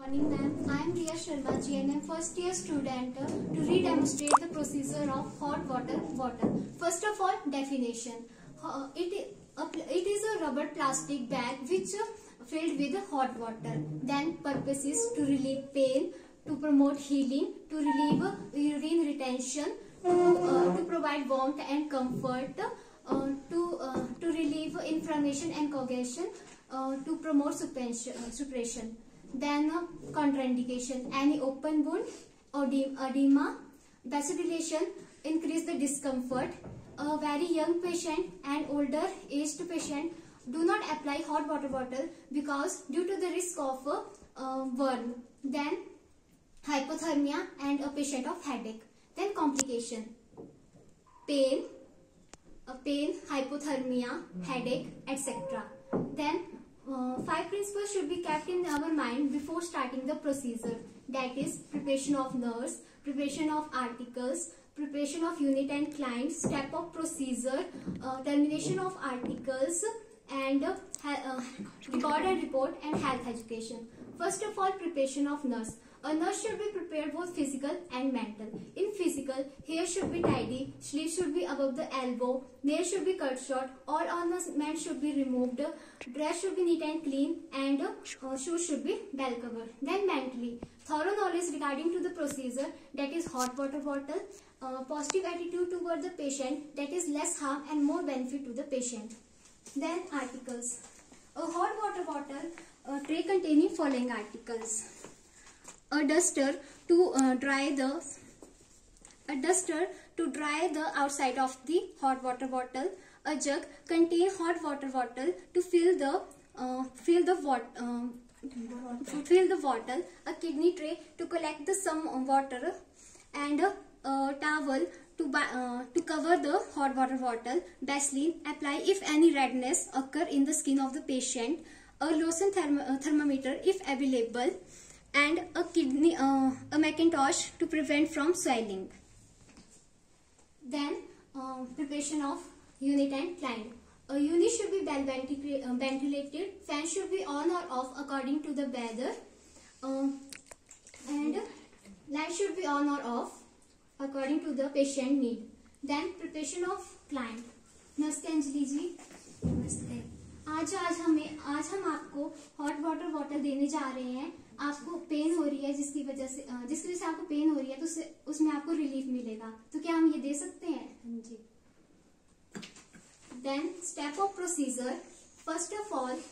Morning ma'am, I am Riya Sharma, GNM first year student to re-demonstrate the procedure of hot water bottle. First of all, definition. It is a rubber plastic bag which filled with hot water. Then purpose is to relieve pain, to promote healing, to relieve urine retention, to provide warmth and comfort, to relieve inflammation and coagulation, to promote suppression. Then contraindication: any open wound, edema, vasodilation, increase the discomfort. A very young patient and older aged patient do not apply hot water bottle because due to the risk of burn. Then hypothermia and a patient of headache. Then complication: pain, hypothermia, headache, etc. Then 5 principles should be kept in our mind before starting the procedure. That is preparation of nurse, preparation of articles, preparation of unit and client, step of procedure, termination of articles, and record and report, and health education. First of all, preparation of nurse. A nurse should be prepared both physical and mental. In physical, hair should be tidy, sleeves should be above the elbow, nails should be cut short, all ornaments should be removed, dress should be neat and clean, and shoes should be well covered. Then mentally, thorough knowledge regarding to the procedure, that is hot water bottle, positive attitude toward the patient, that is less harm and more benefit to the patient. Then articles. A hot water bottle tray containing following articles: a duster to dry the outside of the hot water bottle, a jug contain hot water bottle to fill the bottle, a kidney tray to collect the some water, and a towel to cover the hot water bottle, Vaseline apply if any redness occur in the skin of the patient, a lotion thermometer if available, and a Macintosh to prevent from swelling. Then preparation of unit and client. A unit should be well ventilated, fan should be on or off according to the weather, and light should be on or off according to the patient need. Then preparation of client. नमस्ते अंजलि जी। नमस्ते। आज हम आपको hot water bottle देने जा रहे हैं। आपको पेन हो रही है जिसकी वजह से आपको पेन हो रही है, तो उसमें आपको रिलीफ मिलेगा। तो क्या हम ये दे सकते हैं? जी। Then step of procedure. First of all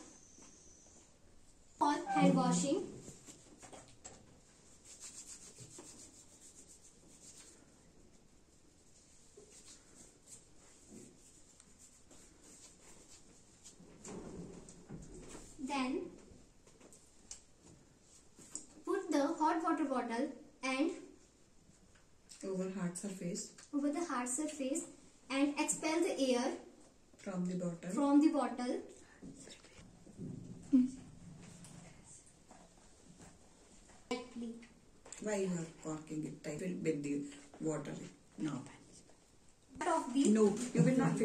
hand washing. Then put the hot water bottle and over the hard surface and expel the air from the bottle. Lightly. Why you are corking it tight with the water? No. No, you will not.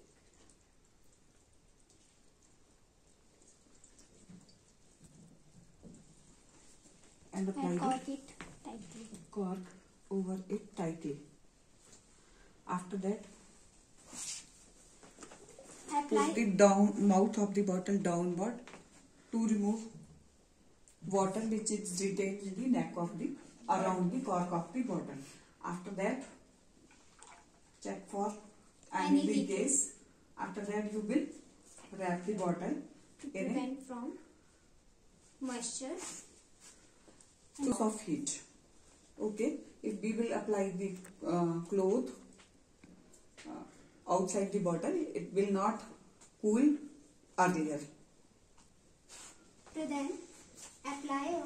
And apply cork it tightly. Cork over it tightly. After that, put the mouth of the bottle downward to remove water which is retained in the neck of the around the cork of the bottle. After that, check for any leakage. After that, you will wrap the bottle to prevent from moisture. Source of heat. Okay, if we will apply the cloth outside the bottle, it will not cool earlier. To then apply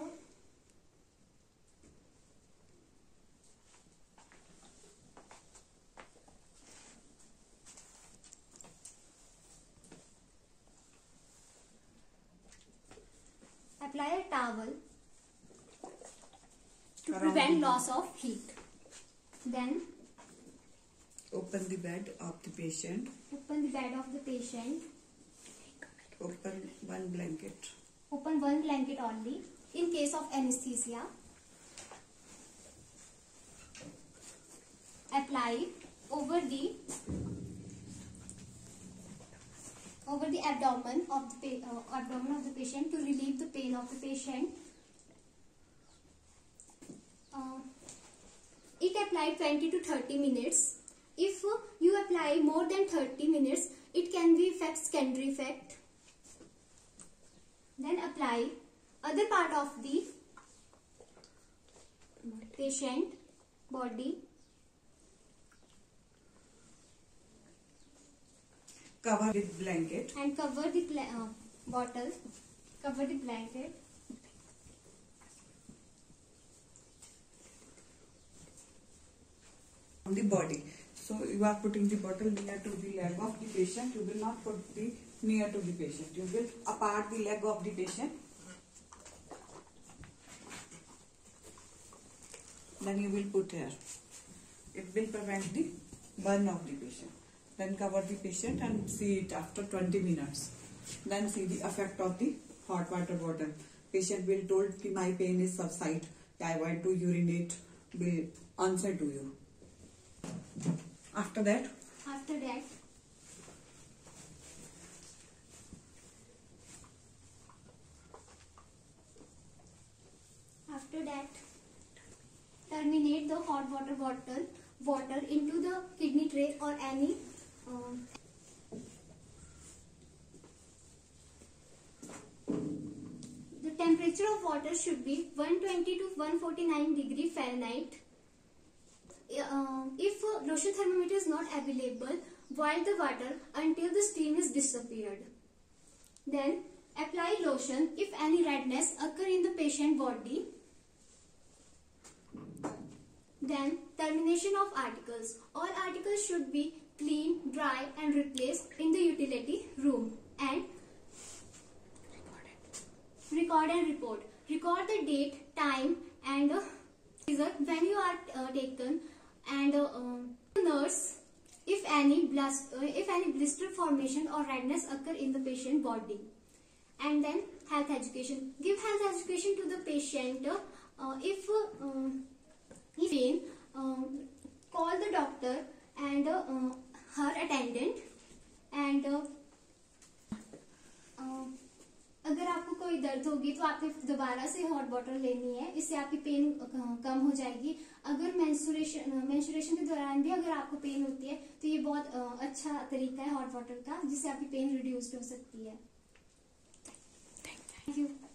a towel to prevent loss of heat. Then open the bed of the patient. Open one blanket. Open one blanket only. in case of anesthesia. Apply over the abdomen of the patient to relieve the pain of the patient. It applied 20 to 30 minutes. If you apply more than 30 minutes, it can be secondary effect. Then apply other part of the patient body. Cover with blanket. And cover the bottle. Cover the blanket. On the body. So you are putting the bottle near to the leg of the patient. You will not put the near to the patient. You will apart the leg of the patient. Then you will put here. It will prevent the burn of the patient. Then cover the patient and see it after 20 minutes. Then see the effect of the hot water bottle. Patient will told that my pain is subside. I want to urinate. Will answer to you. After that, terminate the hot water into the kidney tray or any the temperature of water should be 120 to 149 degree Fahrenheit. If lotion thermometer is not available, boil the water until the steam is disappeared. Then apply lotion if any redness occur in the patient body. Then termination of articles. All articles should be clean, dry and replaced in the utility room. And record and report. Record the date, time and result when you are taken, and nurse if any blister formation or redness occur in the patient body. And then health education. Give health education to the patient. If pain, call the doctor and her attendant. And अगर आपको कोई दर्द होगी तो आपने दोबारा से hot water लेनी है, इससे आपकी पेन कम हो जाएगी. अगर मेंस्ट्रुएशन के दौरान भी अगर आपको पेन होती है तो ये बहुत अच्छा तरीका है हॉट वाटर का, जिससे आपकी पेन रिड्यूस हो सकती है. Thank you.